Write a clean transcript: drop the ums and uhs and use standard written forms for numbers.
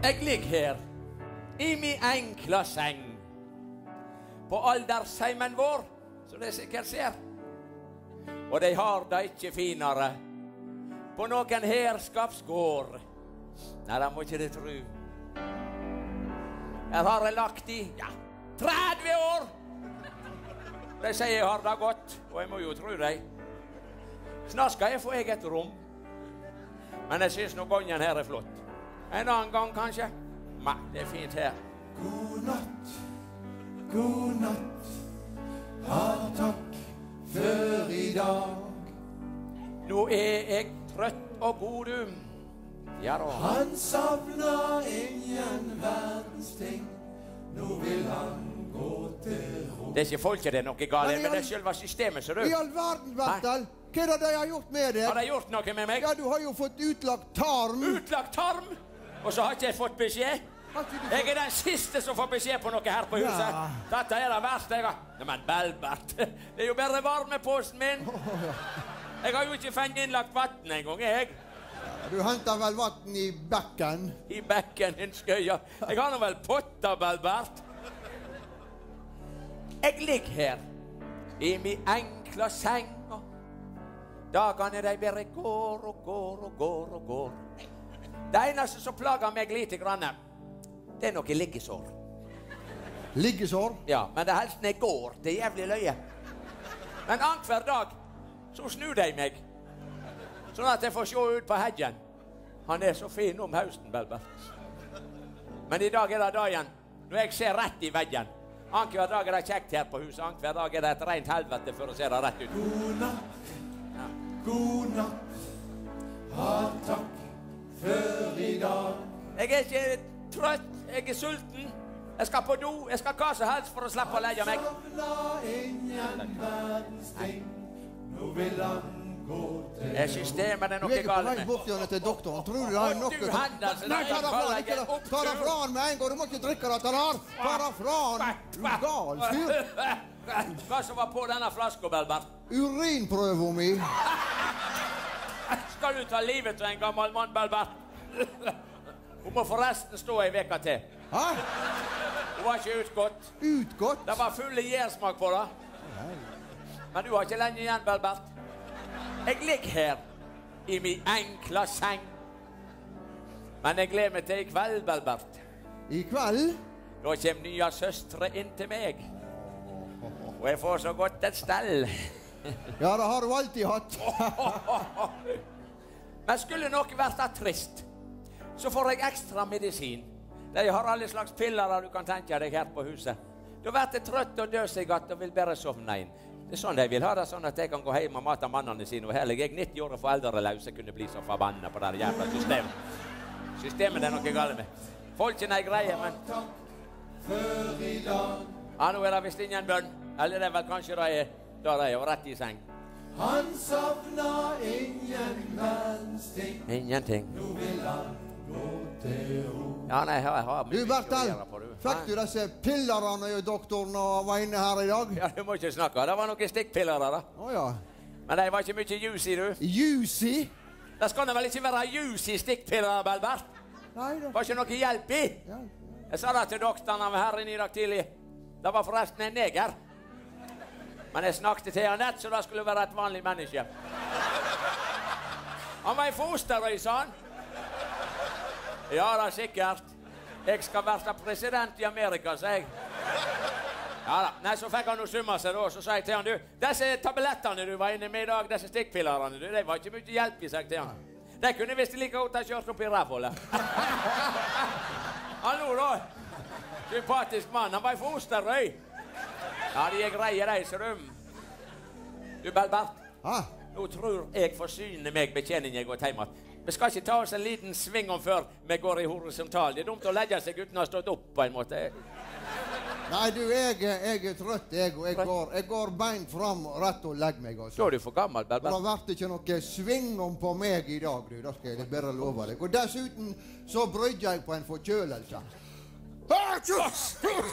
Jeg ligger her i min enkla seng på aldersheimen vår, som dere sikkert ser. Og de har det ikke finere på noen herskapsgård. Nei, det må ikke det tro. Her har jeg lagt i, 30 år! De sier jeg har det godt, og jeg må jo tro deg. Snart skal jeg få eget rom. Men jeg synes nå gangen her er flott. En annen gang, kanskje? Nei, det er fint her. God natt, god natt, ha takk for i dag. Nå er jeg trøtt og god, du. Ja da. Han savner ingen verdens ting, nå vil han gå til ro. Det er ikke folket det er noe galt, men det er selve systemet, ser du. I all verden, Bertel! Hva er det de har gjort med deg? Har de gjort noe med meg? Ja, du har jo fått utlagt tarm. Utlagt tarm? Og så har ikke jeg fått beskjed? Jeg er den siste som får beskjed på noe her på huset. Ja. Dette er det verste jeg har. Nei, men Belbert, det er jo bare varmeposten min. Jeg har jo ikke fengt innlagt vatten en gang, jeg. Du henter vel vatten i bekken? I bekken, en skøya. Jeg har nå vel potta, Belbert. Jeg ligger her i min enkla seng. Dagene de bare går og går og går og går. Det eneste som plager meg lite grann, det er noe liggesår. Liggesår? Ja, men det helst når jeg går. Det er jævlig løye. Men annenhver dag så snur de meg, sånn at jeg får se ut på hedgen. Han er så fin om høsten, Belbert. Men i dag er det dagen når jeg ser rett i veggen. Annenhver dag er det kjekt her på huset. Annenhver dag er det et rent helvete for å se det rett ut. God natt, ha takk for i dag. Jeg er ikke trøtt, jeg er sulten. Jeg skal på do, jeg skal hva som helst for å slippe å legge meg. Savner ingen verdens ting, nå vil han gå til Det er systemet, det er Du noe er på galt vei med. bort igjen til doktoren. Tror du det er noe? Du, Hendelsen, Nei, ta jeg det fra kaller han, ikke deg det. Ta det fra han med en gang. Du må ikke drikke dette der. Ta det fra han. Du er gal, fyr. Hva som var på denne flaska, Belbert? Urinprøva mi. Skal du ta livet til en gammel mann, Belbert? Hun må forresten stå en veka til. Hæ? Hun var ikke utgått. Utgått? Det var full gjærsmak på det. Men du har ikke lenge igjen, Belbert. Jeg ligger her i min enkla seng. Men jeg gleder meg til i kveld, Belbert. I kveld? Da kommer nye søstre inn til meg. Og jeg får så godt et stell. Ja, det har du alltid hatt. Men skulle noe vært trist, så får jeg ekstra medisin. De har alle slags piller du kan tenke deg her på huset. Da blir jeg trøtt og dør seg godt og vil bare sovne inn. Det er sånn de vil ha det, sånn at jeg kan gå hjem og mate mannene sine. Og heller jeg 90 år og foreldreløs kunne bli så forbannet på det jævla systemet. Systemet det er noe galt med. Folkene er greie, men... for i dag. Ja, nå er det visst ingen bønn. Eller det er vel kanskje det er, da det er jo rett i seng. Han savner ingen verdens ting, Ingenting. nå vil han gå til ro. Ja, nei, jeg har Du, mye å Bertel, gjøre på, du. fikk du disse pillerne i doktoren og var inne her i dag? Ja, du må ikke snakke. Det var noen stikkpiller der, da. Åja. Men det var ikke mye juicy, du. Juicy? Det skal da vel ikke være juicy stikkpiller, Belbert? Nei da. Var ikke noe hjelp i? Ja. Jeg sa det til doktoren av herren i dag tidlig. Det var forresten en neger. Men jeg snakket til han nett, så det skulle være et vanlig menneske. Han var i fosterøy, sa han. Ja, det er sikkert. Jeg skal være president i Amerika, sa jeg. Ja da. Nei, så fikk han noe summa seg da, så sa jeg til han, du, disse tablettene du var inne med i dag, disse stikkpillerne, du, det var ikke mye hjelp i, sa jeg til han. Det kunne visst like godt ha kjørt opp i rævhullet. Han lo da. Sympatisk mann, han var i fosterøy. Ja, de er greie, de, ser du. Du, Belbert, Hæ? nå tror jeg forsyner meg betjening jeg går hjemme. Vi skal ikke ta oss en liten sving om før vi går i horisontal. Det er dumt å legge seg uten å ha stått opp på en måte. Nei, du, jeg er trøtt, jeg går beint fram og rett og legger meg, Så altså. er du for gammel, Det Belbert. har vært ikke noe svingom på meg i dag, du. Det skal jeg bare love deg. Og dessuten så brydde jeg på en forkjølelse.